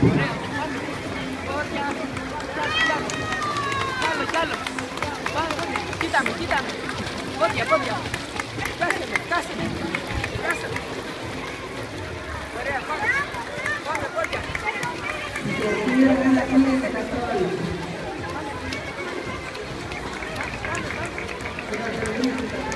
Κι άλλο. Πάμε, κοίτα με. Πόδια. Κάσε με. Ωραία, πάμε, πόδια. Πάμε.